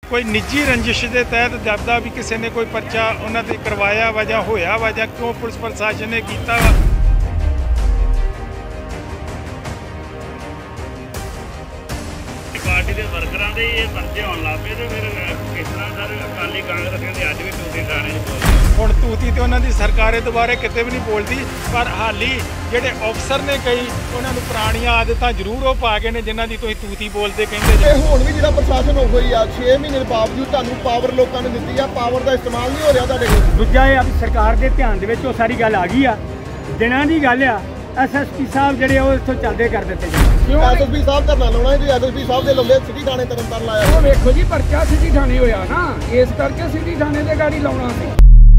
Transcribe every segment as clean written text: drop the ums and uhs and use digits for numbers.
कोई निजी रंजिश के तहत जबदा भी किसी ने कोई परचा उन्होंने करवाया वा जां होया वा जां क्यों पुलिस प्रशासन ने किया वा। पार्टी के वर्करां दे ये परचे आउण लग पे ते फिर किस तरह सर अकाली कांग्रेस के अज भी टूटी थाने हुण तूती तो उन्होंने सरकारें दोबारे किते भी नहीं बोलती, पर हाली ਜਿਹੜੇ अफसर ने कई उन्होंने पुरानियां आदतां जरूर वो पा गए ने जिन्हां दी तुसीं तूती बोलते कहंदे जे। हुण भी जिहड़ा प्रशासन हो गई आ 6 महीने के बावजूद तुहानूं पावर लोकां ने दित्ती आ, पावर दा इस्तेमाल नहीं हो रहा तुहाडे कोल। दूजा ये अब सरकार के ध्यान दे विच वो सारी गल आ गई आ, दिनां दी गल आ। SSP साहब ਜਿਹੜੇ ਉਹ ਇੱਥੋਂ ਚੱਲਦੇ ਕਰ ਦਿੱਤੇ ਜੀ। ਕਿਉਂ SSP ਸਾਹਿਬ ਧਰਨਾ ਲਾਉਣਾ ਹੈ ਜੀ? SSP ਸਾਹਿਬ ਦੇ ਲੰਬੇ ਸਿਟੀ ਥਾਣੇ ਤਰਨਤਾਰਨ ਲਾਇਆ। ਉਹ ਵੇਖੋ ਜੀ ਪਰਚਾ ਸਿਟੀ ਥਾਣੇ ਹੋਇਆ ਨਾ, ਇਸ ਕਰਕੇ ਸਿਟੀ ਥਾਣੇ ਤੇ ਗਾੜੀ ਲਾਉਣਾ ਸੀ।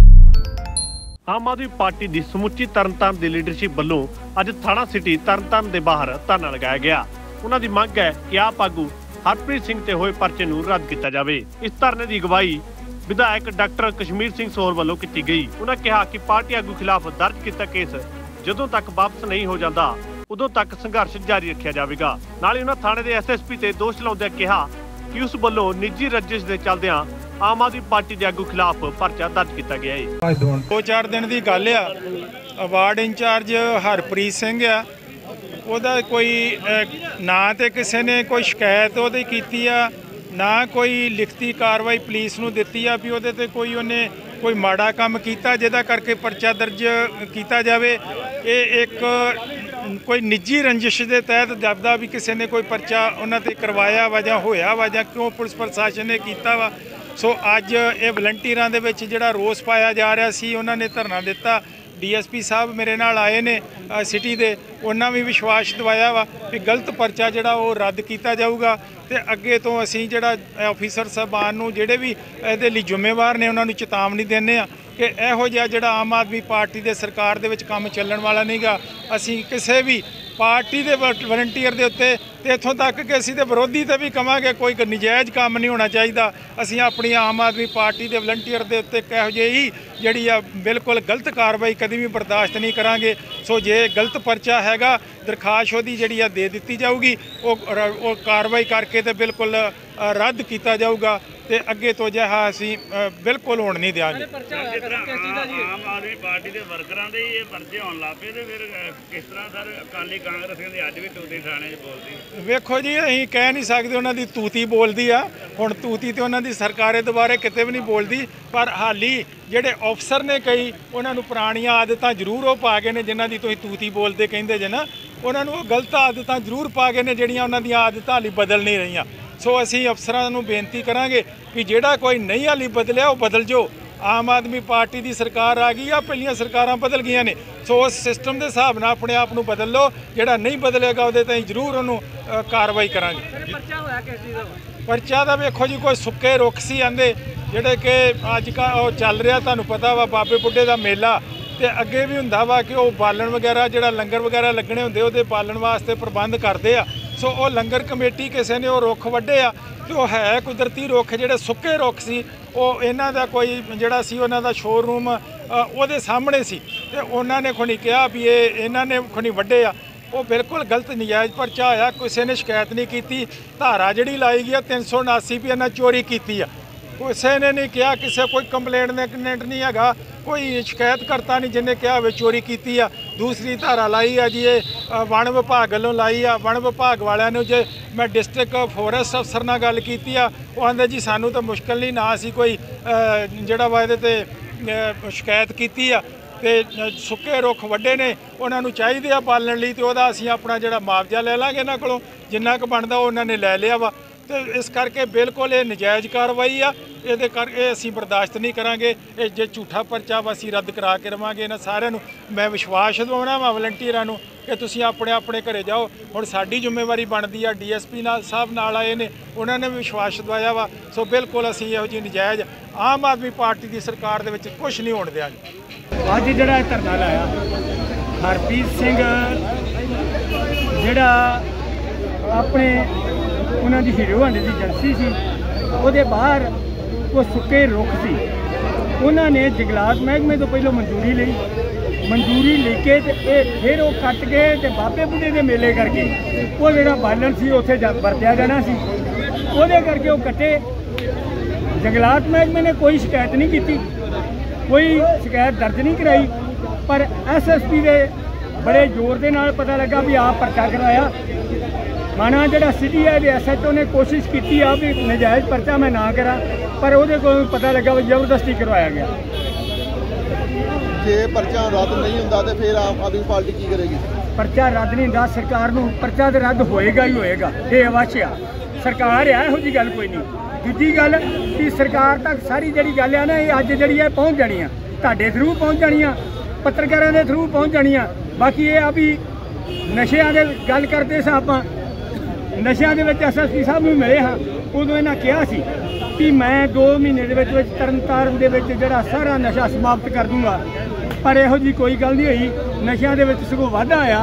ਆਮ ਆਦਮੀ ਪਾਰਟੀ ਦੀ ਸਮੁੱਚੀ ਤਰਨਤਾਰਨ ਦੀ ਲੀਡਰਸ਼ਿਪ ਵੱਲੋਂ ਅੱਜ ਥਾਣਾ ਸਿਟੀ ਤਰਨਤਾਰਨ ਦੇ ਬਾਹਰ ਧਰਨਾ ਲਗਾਇਆ ਗਿਆ। ਉਹਨਾਂ ਦੀ ਮੰਗ ਹੈ ਕਿ ਆਪ ਆਗੂ ਹਰਪ੍ਰੀਤ ਸਿੰਘ ਤੇ ਹੋਏ ਪਰਚੇ ਨੂੰ ਰੱਦ ਕੀਤਾ ਜਾਵੇ। ਇਸ ਧਰਨੇ ਦੀ ਅਗਵਾਈ ਵਿਧਾਇਕ ਡਾਕਟਰ ਕਸ਼ਮੀਰ ਸਿੰਘ ਸੋਹਲ ਵੱਲੋਂ ਕੀਤੀ ਗਈ। ਉਹਨਾਂ ਕਿਹਾ ਕਿ ਪਾਰਟੀ ਆਗੂ ਖਿਲਾਫ ਦਰਜ ਕੀਤਾ ਕੇਸ ਜਦੋਂ ਤੱਕ ਵਾਪਸ ਨਹੀਂ ਹੋ ਜਾਂਦਾ ਉਦੋਂ ਤੱਕ ਸੰਘਰਸ਼ ਜਾਰੀ ਰੱਖਿਆ ਜਾਵੇਗਾ। ਨਾਲ ਹੀ ਉਹਨਾਂ ਥਾਣੇ ਦੇ SSP ਤੇ ਦੋਸ਼ ਲਾਉਂਦਿਆਂ ਕਿਹਾ ਕਿ ਉਸ ਵੱਲੋਂ ਨਿੱਜੀ ਰੰਜਿਸ਼ ਦੇ ਚੱਲਦਿਆਂ ਆਮ ਆਦਮੀ ਪਾਰਟੀ ਦੇ ਆਗੂ ਖਿਲਾਫ ਪਰਚਾ ਦਰਜ ਕੀਤਾ ਗਿਆ ਹੈ। 2-4 दिन की गल आ, वार्ड इंचार्ज हरप्रीत सिंह आ, ਉਹਦਾ ਕੋਈ ਨਾ ਤੇ ਕਿਸੇ ਨੇ ਕੋਈ ਸ਼ਿਕਾਇਤ ਉਹਦੀ ਕੀਤੀ ਆ, ਨਾ ਕੋਈ ਲਿਖਤੀ ਕਾਰਵਾਈ ਪੁਲਿਸ ਨੂੰ ਦਿੱਤੀ ਆ ਵੀ ਉਹਦੇ ਤੇ ਕੋਈ ਉਹਨੇ ਕੋਈ ਮਾੜਾ ਕੰਮ ਕੀਤਾ ਜਿਹਦਾ ਕਰਕੇ ਪਰਚਾ ਦਰਜ ਕੀਤਾ ਜਾਵੇ। ਇਹ ਇੱਕ ਕੋਈ ਨਿੱਜੀ ਰੰਜਿਸ਼ ਦੇ ਤਹਿਤ ਜਬਦਾ ਵੀ ਕਿਸੇ ਨੇ ਕੋਈ ਪਰਚਾ ਉਹਨਾਂ ਤੇ ਕਰਵਾਇਆ ਵਾ ਜਾਂ ਹੋਇਆ ਵਾ ਜਾਂ ਕਿਉਂ ਪੁਲਿਸ ਪ੍ਰਸ਼ਾਸਨ ਨੇ ਕੀਤਾ ਵਾ। ਸੋ ਅੱਜ ਇਹ ਵਲੰਟੀਅਰਾਂ ਦੇ ਵਿੱਚ ਜਿਹੜਾ ਰੋਸ ਪਾਇਆ ਜਾ ਰਿਹਾ ਸੀ, ਉਹਨਾਂ ਨੇ ਧਰਨਾ ਦਿੱਤਾ। DSP ਸਾਹਿਬ ਮੇਰੇ ਨਾਲ ਆਏ ਨੇ ਸਿਟੀ ਦੇ, ਉਹਨਾਂ ਵੀ ਵਿਸ਼ਵਾਸ ਦਿਵਾਇਆ ਵਾ ਵੀ ਗਲਤ ਪਰਚਾ ਜਿਹੜਾ ਉਹ ਰੱਦ ਕੀਤਾ ਜਾਊਗਾ ਤੇ ਅੱਗੇ ਤੋਂ ਅਸੀਂ ਜਿਹੜਾ ਆਫੀਸਰ ਸਾਹਿਬਾਨ ਨੂੰ ਜਿਹੜੇ ਵੀ ਇਹਦੇ ਲਈ ਜ਼ਿੰਮੇਵਾਰ ਨੇ ਉਹਨਾਂ ਨੂੰ ਚੇਤਾਵਨੀ ਦਿੰਦੇ ਆ ਕਿ ਇਹੋ ਜਿਹਾ ਜਿਹੜਾ ਆਮ ਆਦਮੀ ਪਾਰਟੀ ਦੇ ਸਰਕਾਰ ਦੇ ਵਿੱਚ ਕੰਮ ਚੱਲਣ ਵਾਲਾ ਨਹੀਂਗਾ। ਅਸੀਂ ਕਿਸੇ ਵੀ ਪਾਰਟੀ ਦੇ ਵਲੰਟੀਅਰ ਦੇ ਉੱਤੇ ਤੇ ਇੱਥੋਂ ਤੱਕ ਕਿ ਅਸੀਂ ਤੇ ਵਿਰੋਧੀ ਤੇ ਵੀ ਕਵਾਂਗੇ ਕੋਈ ਨਜਾਇਜ਼ ਕੰਮ ਨਹੀਂ ਹੋਣਾ ਚਾਹੀਦਾ। ਅਸੀਂ ਆਪਣੀ ਆਮ ਆਦਮੀ ਪਾਰਟੀ ਦੇ ਵਲੰਟੀਅਰ ਦੇ ਉੱਤੇ ਕਿਹੋ ਜਿਹੀ ਜਿਹੜੀ ਆ ਬਿਲਕੁਲ ਗਲਤ ਕਾਰਵਾਈ ਕਦੀ ਵੀ ਬਰਦਾਸ਼ਤ ਨਹੀਂ ਕਰਾਂਗੇ। ਸੋ ਜੇ ਗਲਤ ਪਰਚਾ ਹੈਗਾ ਦਰਖਾਸਤ ਉਹਦੀ ਜਿਹੜੀ ਆ ਦੇ ਦਿੱਤੀ ਜਾਊਗੀ, ਉਹ ਕਾਰਵਾਈ ਕਰਕੇ ਤੇ ਬਿਲਕੁਲ ਰੱਦ ਕੀਤਾ ਜਾਊਗਾ ਤੇ ਅੱਗੇ ਤੋਂ ਜਿਹਾ ਅਸੀਂ ਬਿਲਕੁਲ ਹੋਣ ਨਹੀਂ ਦਿਆਂਗੇ। ਆਮ ਆਦਮੀ ਪਾਰਟੀ ਦੇ ਵਰਕਰਾਂ ਦੇ ਇਹ ਪਰਚੇ ਆਉਣ ਲੱਗ ਪਏ ਤੇ ਫਿਰ ਕਿਸ ਤਰ੍ਹਾਂ ਸਰ ਅਕਾਲੀ ਕਾਂਗਰਸ ਦੇ ਅੱਜ ਵੀ ਟੂਟੀ ਥਾਣੇ 'ਚ ਬੋਲਦੀ? ਵੇਖੋ ਜੀ ਅਸੀਂ ਕਹਿ ਨਹੀਂ ਸਕਦੇ ਉਹਨਾਂ ਦੀ ਤੂਤੀ ਬੋਲਦੀ ਆ, ਹੁਣ ਤੂਤੀ ਤੇ ਉਹਨਾਂ ਦੀ ਸਰਕਾਰੇ ਦੁਬਾਰੇ ਕਿਤੇ ਵੀ ਨਹੀਂ ਬੋਲਦੀ, ਪਰ ਹਾਲੀ ਜਿਹੜੇ ਅਫਸਰ ਨੇ ਕਈ ਉਹਨਾਂ ਨੂੰ ਪੁਰਾਣੀਆਂ ਆਦਤਾਂ ਜ਼ਰੂਰ ਉਹ ਪਾ ਗਏ ਨੇ ਜਿਨ੍ਹਾਂ ਦੀ ਤੁਸੀਂ ਤੂਤੀ ਬੋਲਦੇ ਕਹਿੰਦੇ ਜੇ ਨਾ, ਉਹਨਾਂ ਨੂੰ ਉਹ ਗਲਤ ਆਦਤਾਂ ਜ਼ਰੂਰ ਪਾ ਗਏ ਨੇ ਜਿਹੜੀਆਂ ਉਹਨਾਂ ਦੀਆਂ ਆਦਤਾਂ ਹਾਲੀ ਬਦਲ ਨਹੀਂ ਰਹੀਆਂ। ਸੋ ਅਸੀਂ ਅਫਸਰਾਂ ਨੂੰ ਬੇਨਤੀ ਕਰਾਂਗੇ ਕਿ ਜਿਹੜਾ ਕੋਈ ਨਹੀਂ ਹਾਲੀ ਬਦਲਿਆ ਉਹ ਬਦਲ ਜਾਓ। ਆਮ ਆਦਮੀ ਪਾਰਟੀ ਦੀ ਸਰਕਾਰ ਆ ਗਈ ਆ, ਪਹਿਲੀਆਂ ਸਰਕਾਰਾਂ ਬਦਲ ਗਈਆਂ ਨੇ। ਸੋ ਉਸ ਸਿਸਟਮ ਦੇ ਹਿਸਾਬ ਨਾਲ ਆਪਣੇ ਆਪ ਨੂੰ ਬਦਲ ਲਓ, ਜਿਹੜਾ ਨਹੀਂ ਬਦਲੇਗਾ ਉਹਦੇ ਤਾਂ ਜ਼ਰੂਰ ਉਹਨੂੰ ਕਾਰਵਾਈ ਕਰਾਂਗੇ। ਪਰਚਾ ਦਾ ਵੇਖੋ ਜੀ ਕੋਈ ਸੁੱਕੇ ਰੁੱਖ ਸੀ ਆਂਦੇ ਜਿਹੜੇ ਕਿ ਅੱਜ ਕੱਲ੍ਹ ਉਹ ਚੱਲ ਰਿਹਾ, ਤੁਹਾਨੂੰ ਪਤਾ ਵਾ ਬਾਬੇ ਬੁੱਢੇ ਦਾ ਮੇਲਾ, ਤੇ ਅੱਗੇ ਵੀ ਹੁੰਦਾ ਵਾ ਕਿ ਉਹ ਬਾਲਣ ਵਗੈਰਾ ਜਿਹੜਾ ਲੰਗਰ ਵਗੈਰਾ ਲੱਗਣੇ ਹੁੰਦੇ ਉਹਦੇ ਬਾਲਣ ਵਾਸਤੇ ਪ੍ਰਬੰਧ ਕਰਦੇ ਆ। ਸੋ ਉਹ ਲੰਗਰ ਕਮੇਟੀ ਕਿਸੇ ਨੇ ਉਹ ਰੁੱਖ ਵੱਢੇ ਆ ਤੇ ਉਹ ਹੈ ਕੁਦਰਤੀ ਰੁੱਖ, ਜਿਹੜੇ ਸੁੱਕੇ ਰੁੱਖ ਸੀ ਉਹ ਇਹਨਾਂ ਦਾ ਕੋਈ ਜਿਹੜਾ ਸੀ ਉਹਨਾਂ ਦਾ ਸ਼ੋਰੂਮ ਉਹਦੇ ਸਾਹਮਣੇ ਸੀ ਤੇ ਉਹਨਾਂ ਨੇ ਖੁਣੀ ਕਿਹਾ ਵੀ ਇਹ ਇਹਨਾਂ ਨੇ ਖੁਣੀ ਵੱਢੇ ਆ। ਉਹ ਬਿਲਕੁਲ ਗਲਤ ਨਜਾਇਜ਼ ਪਰਚਾ ਹੋਇਆ, ਕਿਸੇ ਨੇ ਸ਼ਿਕਾਇਤ ਨਹੀਂ ਕੀਤੀ। ਧਾਰਾ ਜਿਹੜੀ ਲਾਈ ਗਈ ਆ 379 ਵੀ ਇਹਨਾਂ ਚੋਰੀ ਕੀਤੀ ਆ, ਕਿਸੇ ਨੇ ਨਹੀਂ ਕਿਹਾ, ਕਿਸੇ ਕੋਈ ਕੰਪਲੇਂਟ ਨਹੀਂ ਹੈਗਾ, ਕੋਈ ਸ਼ਿਕਾਇਤ ਕਰਤਾ ਨਹੀਂ ਜਿਹਨੇ ਕਿਹਾ ਹੋਵੇ ਚੋਰੀ ਕੀਤੀ ਆ। ਦੂਸਰੀ ਧਾਰਾ ਲਾਈ ਆ ਜੀ ਇਹ ਵਣ ਵਿਭਾਗ ਵੱਲੋਂ ਲਾਈ ਆ। ਵਣ ਵਿਭਾਗ ਵਾਲਿਆਂ ਨੂੰ ਜੇ ਮੈਂ ਡਿਸਟ੍ਰਿਕਟ ਫੋਰੈਸਟ ਅਫਸਰ ਨਾਲ ਗੱਲ ਕੀਤੀ ਆ, ਉਹ ਆਂਦੇ ਜੀ ਸਾਨੂੰ ਤਾਂ ਮੁਸ਼ਕਿਲ ਨਹੀਂ, ਨਾ ਅਸੀਂ ਕੋਈ ਜਿਹੜਾ ਵਾ ਇਹਦੇ ਤੇ ਸ਼ਿਕਾਇਤ ਕੀਤੀ ਆ ਤੇ ਸੁੱਕੇ ਰੁੱਖ ਵੱਡੇ ਨੇ, ਉਹਨਾਂ ਨੂੰ ਚਾਹੀਦੇ ਆ ਬਾਲਣ ਲਈ ਤੇ ਉਹਦਾ ਅਸੀਂ ਆਪਣਾ ਜਿਹੜਾ ਮੁਆਵਜ਼ਾ ਲੈ ਲਾਂਗੇ ਇਹਨਾਂ ਕੋਲੋਂ, ਜਿੰਨਾ ਕੁ ਬਣਦਾ ਉਹਨਾਂ ਨੇ ਲੈ ਲਿਆ ਵਾ। ਤੇ ਇਸ ਕਰਕੇ ਬਿਲਕੁਲ ਇਹ ਨਜਾਇਜ਼ ਕਾਰਵਾਈ ਆ, ਇਹਦੇ ਕਰਕੇ ਅਸੀਂ ਬਰਦਾਸ਼ਤ ਨਹੀਂ ਕਰਾਂਗੇ। ਇਹ ਜੇ ਝੂਠਾ ਪਰਚਾ ਵਾ ਅਸੀਂ ਰੱਦ ਕਰਾ ਕੇ ਰਵਾਂਗੇ। ਇਹਨਾਂ ਸਾਰਿਆਂ ਨੂੰ ਮੈਂ ਵਿਸ਼ਵਾਸ ਦਿਵਾਉਣਾ ਵਾ ਵਲੰਟੀਅਰਾਂ ਨੂੰ ਕਿ ਤੁਸੀਂ ਆਪਣੇ ਆਪਣੇ ਘਰੇ ਜਾਓ। ਹੁਣ ਸਾਡੀ ਜ਼ਿੰਮੇਵਾਰੀ ਬਣਦੀ ਆ, DSP ਨਾਲ ਸਾਹਿਬ ਨਾਲ ਆਏ ਨੇ, ਉਹਨਾਂ ਨੇ ਵੀ ਵਿਸ਼ਵਾਸ ਦਵਾਇਆ ਵਾ। ਸੋ ਬਿਲਕੁਲ ਅਸੀਂ ਇਹੋ ਜਿਹੀ ਨਜਾਇਜ਼ ਆਮ ਆਦਮੀ ਪਾਰਟੀ ਦੀ ਸਰਕਾਰ ਦੇ ਵਿੱਚ ਕੁਛ ਨਹੀਂ ਹੋਣ ਦਿਆਂਗੇ। ਅੱਜ ਜਿਹੜਾ ਧਰਨਾ ਲਾਇਆ ਹਰਪ੍ਰੀਤ ਸਿੰਘ ਜਿਹੜਾ ਆਪਣੇ ਉਹਨਾਂ ਦੀ ਹੀਰੋ ਹਾਂਡੇ ਦੀ ਏਜੰਸੀ ਸੀ, ਉਹਦੇ ਬਾਹਰ ਉਹ ਸੁੱਕੇ ਰੁੱਖ ਸੀ, ਉਹਨਾਂ ਨੇ ਜੰਗਲਾਤ ਮਹਿਕਮੇ ਤੋਂ ਪਹਿਲਾਂ ਮਨਜ਼ੂਰੀ ਲਈ, ਮਨਜ਼ੂਰੀ ਲੈ ਕੇ ਤੇ ਇਹ ਫਿਰ ਉਹ ਕੱਟ ਕੇ ਤੇ ਬਾਬੇ ਬੁੱਢੇ ਦੇ ਮੇਲੇ ਕਰਕੇ ਉਹ ਜਿਹੜਾ ਬਾਲਣ ਸੀ ਉੱਥੇ ਵਰਤਿਆ ਜਾਣਾ ਸੀ, ਉਹਦੇ ਕਰਕੇ ਉਹ ਕੱਟੇ जंगलात महकमे ने कोई शिकायत नहीं की, कोई शिकायत दर्ज नहीं कराई, पर SSP के बड़े जोर के नाल पता लगा भी आप परचा करवाया। माना जो सिटी है SHO ने कोशिश की भी नजायज़ परचा मैं ना करा, पर वो को पता लगा भी जबरदस्ती करवाया गया। जे परचा रद्द नहीं होंदा तो फिर आम आदमी पार्टी की करेगी? परचा रद्द नहीं होंदा, सरकार नूं परचा तो रद्द होएगा ही होएगा, ये अवश्य आ। सरकार है, ਇਹੋ जी गल कोई नहीं। दूजी गल कि सरकार तक सारी जी गल है ना, ये अज जी है पहुँच जानी, तुहाडे थ्रू पहुँच जानी, पत्रकारों के थ्रू पहुँच जानी। बाकी ये आ भी नशियां दे गल करते सा आपां, नशियां दे विच SSP साहब नूं मिले हाँ, उदों इन्हां कहा सी कि मैं 2 महीने दे विच तरनताਰਨ दे विच जिहड़ा सारा नशा समाप्त कर दूंगा, पर इहो जी कोई गल नहीं हुई। नशियां दे विच सगों वाधा होया,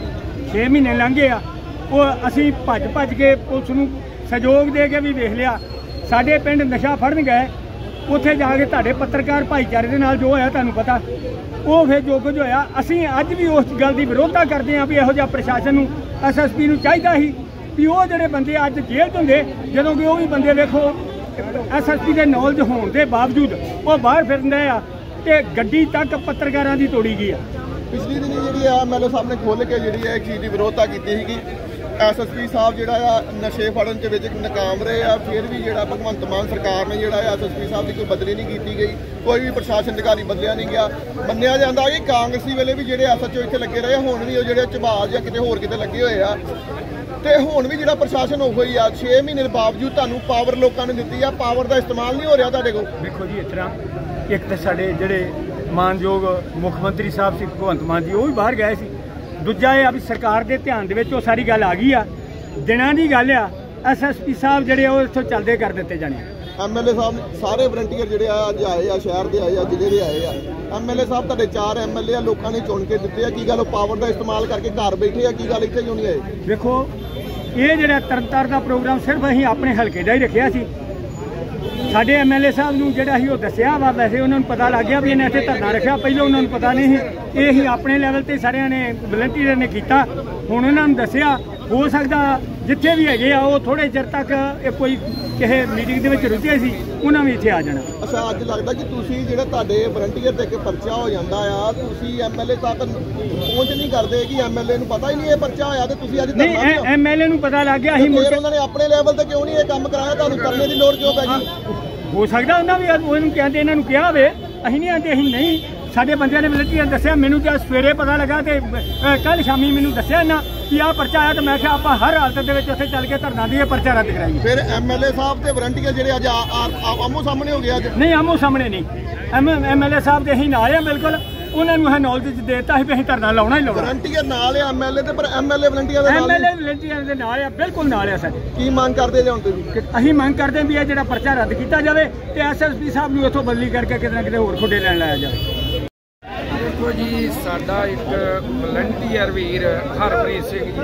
6 महीने लंघ गए आ। वो असीं भज के पुलिस नूं सहयोग दे के भी देख लिया, साडे पिंड नशा फड़न गए, उत्थे जाके तुहाडे पत्रकार भाईचारे दे नाल जो होया तुहानूं पता, वो फिर जो कुछ होया। असीं अज भी उस गल की विरोधता करते हैं भी इहो जिहा प्रशासन नूं SSP नूं चाहिदा ही भी वो जिहड़े बंदे अज जेल च हुंदे, जदों कि वो भी बंदे वेखो SSP के नॉलेज होने के बावजूद वो बाहर फिरदे आ ते गड्डी तक पत्रकारां दी तोड़ी गई है। पिछली दिन जी MLA साहब ने खोल के जी एक चीज़ की विरोधता की थी कि SSP साहब जो नशे फड़न नाकाम रहे आ, फिर भी जो भगवंत मान सरकार ने जो SSP साहब की कोई बदली नहीं की गई, कोई भी प्रशासन अधिकारी बदलिया नहीं गया। मन्निया जाता कि कांग्रेसी वेले भी जो SHO इतने लगे रहे, हुण भी जो झबाल या किते होर किते लगे हुए आ, तो हुण भी जो प्रशासन हो ही आ। 6 महीने के बावजूद तुहानूं पावर लोगों ने दी आ, पावर का इस्तेमाल नहीं हो रहा तुहाडे कोल। देखो जी, इस तरह एक तो साडे जिहड़े मानयोग मुख मंत्री साहब सी भगवंत मान जी, वो भी बाहर गए सी। दूजा ये भी सरकार के ध्यान दे विच वो सारी गल आ गई आ, दिनां दी गल आ। SSP साहब जिहड़े वो इत्थों चलदे कर दित्ते जाने। MLA साहब सारे वलंटियर जिहड़े अज आए आ, शहर के आए आ, जिले के आए आ। MLA साहब तुहाडे 4 MLA आ, लोगों ने चुन के दिते आ, की गल पावर का इस्तेमाल करके घर बैठे आ, की गल इत्थे क्यों नहीं आए? देखो ये जिहड़ा तरनताਰਨ का प्रोग्राम सिर्फ असीं अपने हल्के का ही रखिया सी। साडे MLA साहब नूं जिहड़ा ही वो दस्सिया वा, वैसे उन्होंने पता लग गया भी इन्हें इत्थे धरना रखिया, पहले उन्होंने पता नहीं है, ये ही अपने लैवल ते सारिਆਂ ने वलंटियर ने किया। हुण उन्होंने दस्सिया, हो सकता जिथे भी है वो थोड़े चिर तक कोई किसी मीटिंग के रुझे सी, उन्हें भी इत्थे आ जाना। अच्छा, अज लगता कि तुसीं जिहड़ा तुहाडे वलंटियर ते परचा हो जाता है, तुसीं MLA तक पहुंच नहीं करते कि MLA नूं पता ही नहीं है परचा होया, ते तुसीं अज नहीं MLA नूं पता लग गया, फिर उन्होंने अपने लैवल ते क्यों नहीं ये काम कराया, तुहानूं करने की लोड़ क्यों पै गई? हो सकता उन्होंने भी उन्होंने कहते इन्होंने कहा वे, असीं नहीं आते, असीं नहीं। साडे बंदियां ने वलंटियर दस्सिया, मैनूं जब सवेरे पता लगा तो कल शामी मैनूं दस्सिया इन्हां कि आ परचा आया, तो मैं कहा आप हर हालत के उत्थे चल के धरना दिए, परचा रद्द कराइए। फिर MLA साहब ते वलंटियर जिहड़े अज आमो सामने हो गया? नहीं, आमो सामने नहीं। MLA साहब ते असीं नाल आ, बिल्कुल उन्होंने नॉलेज देता है भी असीं धरना लाउणा ही लाउणा। वलंटियर नाल है MLA ते, पर MLA वलंटियर दे नाल MLA वलंटियर दे नाल आ, बिल्कुल नाल आ। सर की मांग करदे जे हुण तुसीं? असीं मंग करदे भी ये जिहड़ा परचा रद्द किया जाए ते SSP साहब नूं इत्थों बदली करके किते ना किते होर खुडे लैण लाया जाए। देखो जी, साडा एक वलंटियर वीर हरप्रीत सिंह जी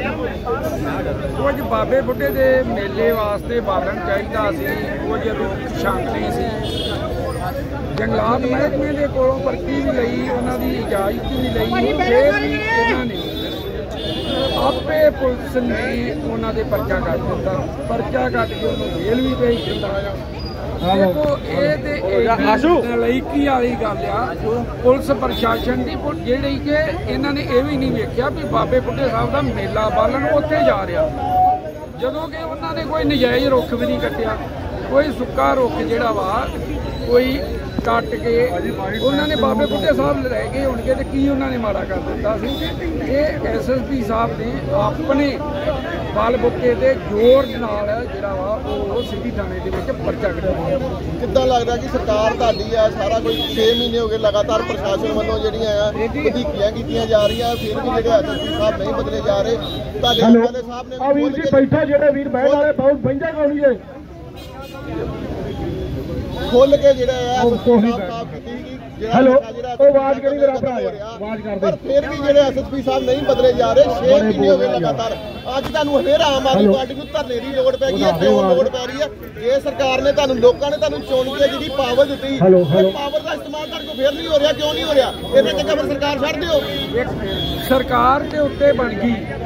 कुछ बाबे बुढ़े के मेले वास्ते बालन चाहिदा सी, कुछ लोग शांति सी, जंगलात महकमे के कोलों पर्ची भी लई, उन्हां दी इजाजत भी लई, फिर भी इन्हां ने आपे पुलिस ने उन्हां दे परचा कट दिता, परचा कट के उन्होंने जेल भी भेज दिता। देखो ये नलायकी वाली गल आ पुलिस प्रशासन की, जिहड़ी कि इन्हां ने यह भी नहीं वेख्या भी बाबे बुढ़े साहब का मेला बालन उत्थे जा रहा, जदों कि उन्होंने कोई नजायज़ रुख भी नहीं कट्टिया, कोई सुक्का रुख जिहड़ा वा कोई कट के उन्होंने बाबे बुढ़े साहब रह गए होणगे तो की उन्होंने माड़ा कर दिता सी। ये SSP साहब ने अपने बल बुके के जोर नाल जिहड़ा वा वो सिटी थाने दे विच परचा कटाया। किद्दां लगदा कि सरकार तुहाडी आ, सारा कुछ 6 महीने हो गए लगातार प्रशासन वालों जिहड़ियां आ वधीकियां कीतियां जा रही, फिर भी जिहड़े SSP साहब नहीं बदले जा रहे। तुहाडे MLA साहब ने बैठा जिहड़े वीर बहण वाले बहुत बंजा कौनी है खोल के जिहड़ा है हेलो आवाज करी मेरा भरा आवाज कर दे, फिर भी जिहड़े SSP साहब नहीं बदले जा रहे, 6 महीने हो गए लगातार। अज तुहानूं फिर आम आदमी पार्टी नूं धरने की लोड़ पै गई है, क्यों लोड़ पै रही है? ये सरकार ने तुहानूं लोकां ने तुहानूं चुन के जिहड़ी पावर दित्ती, पावर का इस्तेमाल तुहाडे कोल फिर नहीं हो रहा, क्यों नहीं हो रहा? इहदे ते खबर सरकार छड्ड दिओ। सरकार के उत्ते बन गई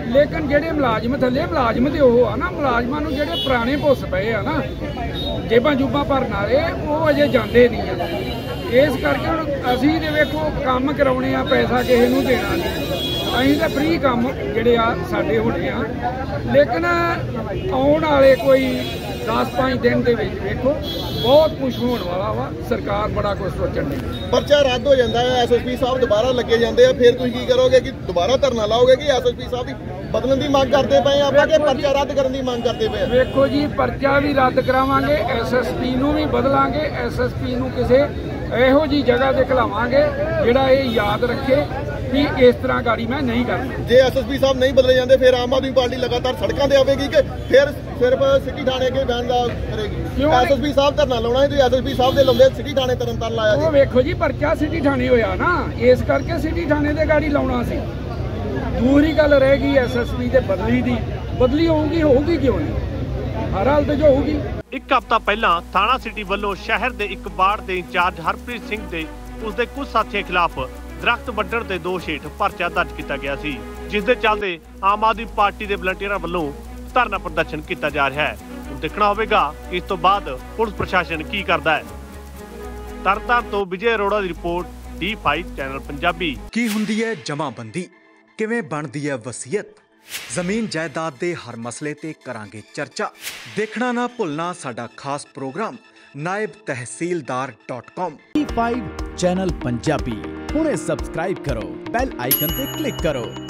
ਲੇਕਿਨ ਜਿਹੜੇ ਮੁਲਾਜ਼ਮ ਥੱਲੇ ਮੁਲਾਜ਼ਮ ਤੇ ਉਹ ਆ ਨਾ, ਮੁਲਾਜ਼ਮਾਂ ਨੂੰ ਜਿਹੜੇ ਪੁਰਾਣੇ ਭੁੱਸ ਪਏ ਆ ਨਾ ਜੇਬਾਂ ਜੂਬਾਂ ਭਰਨ ਵਾਲੇ, ਉਹ ਅਜੇ ਜਾਂਦੇ ਨਹੀਂ ਆ। ਇਸ ਕਰਕੇ ਹੁਣ ਅਸੀਂ ਤੇ ਵੇਖੋ ਕੰਮ ਕਰਾਉਣੇ ਆ, ਪੈਸਾ ਕਿਸੇ ਨੂੰ ਦੇਣਾ ਨਹੀਂ, ਅਸੀਂ ਤਾਂ ਫ੍ਰੀ ਕੰਮ ਜਿਹੜੇ ਆ ਸਾਡੇ ਹੋਣੇ ਆ। ਲੇਕਿਨ ਆਉਣ ਵਾਲੇ ਕੋਈ 10-5 ਦਿਨ ਦੇ ਵਿੱਚ ਵੇਖੋ ਬਹੁਤ ਕੁਝ ਹੋਣ ਵਾਲਾ ਵਾ। ਸਰਕਾਰ ਬੜਾ ਕੁਝ ਸੋਚਣ ਦੀ। ਪਰਚਾ ਰੱਦ ਹੋ ਜਾਂਦਾ ਹੈ, ਐਸਐਸਪੀ ਸਾਹਿਬ ਦੁਬਾਰਾ ਲੱਗੇ ਜਾਂਦੇ ਆ, ਫਿਰ ਤੁਸੀਂ ਕੀ ਕਰੋਗੇ ਕਿ ਦੁਬਾਰਾ ਧਰਨਾ ਲਾਓਗੇ ਕਿ ਐਸਐਸਪੀ ਸਾਹਿਬ ਦੀ ਬਦਲਣ ਦੀ ਮੰਗ ਕਰਦੇ ਪਏ ਆਪਾਂ ਕਿ ਪਰਚਾ ਰੱਦ ਕਰਨ ਦੀ ਮੰਗ ਕਰਦੇ ਪਏ? ਵੇਖੋ ਜੀ, ਪਰਚਾ ਵੀ ਰੱਦ ਕਰਾਵਾਂਗੇ, ਐਸਐਸਪੀ ਨੂੰ ਵੀ ਬਦਲਾਂਗੇ, ਐਸਐਸਪੀ ਨੂੰ ਕਿਸੇ ਇਹੋ ਜੀ ਜਗ੍ਹਾ ਤੇ ਖਿਲਾਵਾਂਗੇ ਜਿਹੜਾ ਇਹ ਯਾਦ ਰੱਖੇ ਵੀ ਇਸ ਤਰ੍ਹਾਂ ਗਾੜੀ ਮੈਂ ਨਹੀਂ ਕਰਨਾ। ਜੇ ਐਸਐਸਪੀ ਸਾਹਿਬ ਨਹੀਂ ਬਦਲੇ ਜਾਂਦੇ ਫਿਰ ਆਮ ਆਦਮੀ ਪਾਰਟੀ ਲਗਾਤਾਰ ਸੜਕਾਂ ਤੇ ਆਵੇਗੀ ਕਿ ਫਿਰ ਸਿਰਫ ਸਿਟੀ ਥਾਣੇ ਅੱਗੇ ਬੈਨ ਦਾ ਕਰੇਗੀ? ਐਸਐਸਪੀ ਸਾਹਿਬ ਧਰਨਾ ਲਾਉਣਾ ਹੈ ਤੇ ਐਸਐਸਪੀ ਸਾਹਿਬ ਦੇ ਲਾਉਂਦੇ ਸਿਟੀ ਥਾਣੇ ਤਰਨਤਾਰਨ ਲਾਇਆ ਉਹ ਵੇਖੋ ਜੀ, ਪਰਚਾ ਸਿਟੀ ਥਾਣੇ ਹੋਇਆ ਨਾ, ਇਸ ਕਰਕੇ ਸਿਟੀ ਥਾਣੇ ਤੇ ਗਾੜੀ ਲਾਉਣਾ ਸੀ। ਦੂਰੀ ਗੱਲ ਰਹਿ ਗਈ ਐਸਐਸਪੀ ਤੇ ਬਦਲੀ ਦੀ। ਬਦਲੀ ਹੋਊਗੀ ਕਿਉਂ ਨਹੀਂ? ਹਰ ਹਾਲਤ 'ਚ ਹੋਊਗੀ। ਇੱਕ ਹਫ਼ਤਾ ਪਹਿਲਾਂ ਥਾਣਾ ਸਿਟੀ ਵੱਲੋਂ ਸ਼ਹਿਰ ਦੇ ਇੱਕ ਵਾਰਡ ਦੇ ਇੰਚਾਰਜ ਹਰਪ੍ਰੀਤ ਸਿੰਘ ਤੇ ਉਸਦੇ ਕੁਝ ਸਾਥੀਆਂ ਖਿਲਾਫ ਦਰਖਤ ਵੱਢਣ ਦੇ ਦੋਸ਼ ਹੇਠ ਪਰਚਾ ਦਰਜ ਕੀਤਾ ਗਿਆ ਸੀ, ਜਿਸ ਦੇ ਚੱਲਦੇ ਆਮ ਆਦਮੀ ਪਾਰਟੀ ਦੇ ਵਲੰਟੀਅਰਾਂ ਵੱਲੋਂ ਧਰਨਾ ਪ੍ਰਦਰਸ਼ਨ ਕੀਤਾ ਜਾ ਰਿਹਾ ਹੈ। ਹੁਣ ਦੇਖਣਾ ਹੋਵੇਗਾ ਕਿ ਇਸ ਤੋਂ ਬਾਅਦ ਪੁਲਿਸ ਪ੍ਰਸ਼ਾਸਨ ਕੀ ਕਰਦਾ ਹੈ। ਤਰਨਤਾਰਨ ਤੋਂ ਵਿਜੇ ਅਰੋੜਾ ਦੀ ਰਿਪੋਰਟ, D5 ਚੈਨਲ ਪੰਜਾਬੀ। ਕੀ ਹੁੰਦੀ ਹੈ ਜਮਾਬੰਦੀ, ਕਿਵੇਂ ਬਣਦੀ ਹੈ ਵਸੀਅਤ, ਜ਼ਮੀਨ ਜਾਇਦਾਦ ਦੇ ਹਰ ਮਸਲੇ ਤੇ ਕਰਾਂਗੇ ਚਰਚਾ। ਦੇਖਣਾ ਨਾ ਭੁੱਲਣਾ ਸਾਡਾ ਖਾਸ programme naibtehsildar.com। D5 channel Punjabi ਹੁਣੇ ਸਬਸਕ੍ਰਾਈਬ ਕਰੋ, ਬੈਲ ਆਈਕਨ ਤੇ ਕਲਿੱਕ ਕਰੋ।